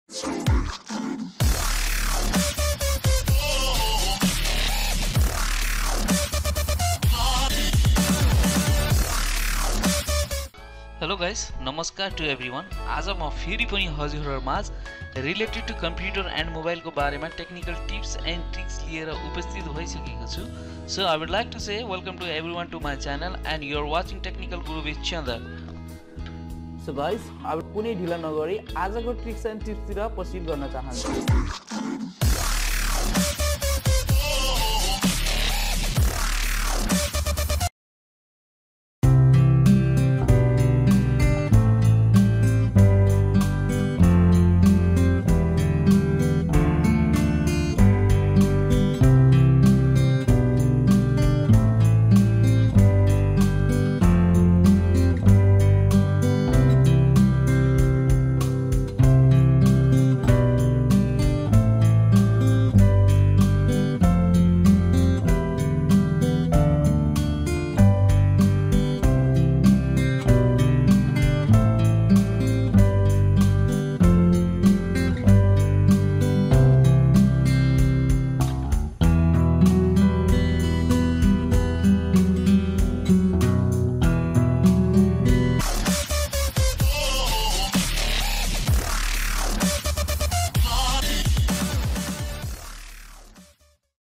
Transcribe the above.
Hello guys, नमस्कार to everyone. आज म फेरि पनि हजुरहरुमाझ रिलेटेड टु कम्प्युटर एन्ड मोबाइलको बारेमा टेक्निकल टिप्स एन्ड ट्रिक्स लिएर उपस्थित भइसकेको छु. So I would like to say welcome to everyone to my channel and you are watching Technical Guru with Chandar. So guys, अब कुनै ढिला नगरी आजको ट्रिक्स एन्ड टिप्स तिर प्रसिद्ध गर्न चाहन्छु.